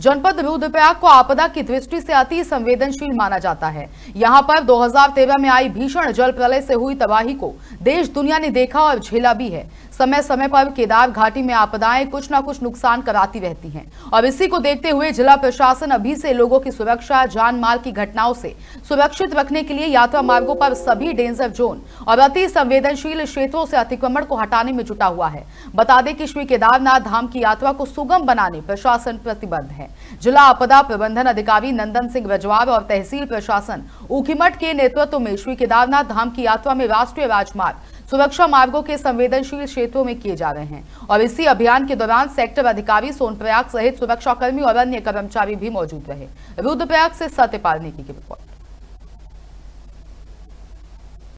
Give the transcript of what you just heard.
जनपद रुद्रप्रयाग को आपदा की दृष्टि से अति संवेदनशील माना जाता है। यहां पर 2013 में आई भीषण जल प्रलय से हुई तबाही को देश दुनिया ने देखा और झेला भी है। समय समय पर केदार घाटी में आपदाएं कुछ न कुछ नुकसान कराती रहती हैं और इसी को देखते हुए जिला प्रशासन अभी से लोगों की सुरक्षा, जान माल की घटनाओं से सुरक्षित रखने के लिए यात्रा मार्गों पर सभी डेंजर जोन और अति संवेदनशील क्षेत्रों से अतिक्रमण को हटाने में जुटा हुआ है। बता दें कि श्री केदारनाथ धाम की यात्रा को सुगम बनाने प्रशासन प्रतिबद्ध है। जिला आपदा प्रबंधन अधिकारी नंदन सिंह रजवार और तहसील प्रशासन ऊखीमठ के नेतृत्व में श्री केदारनाथ धाम की यात्रा में राष्ट्रीय राजमार्ग सुरक्षा मार्गों के संवेदनशील क्षेत्रों में किए जा रहे हैं और इसी अभियान के दौरान सेक्टर अधिकारी सोनप्रयाग सहित सुरक्षाकर्मी और अन्य कर्मचारी भी मौजूद रहे। रुद्रप्रयाग से सत्यपाल नेगी की रिपोर्ट।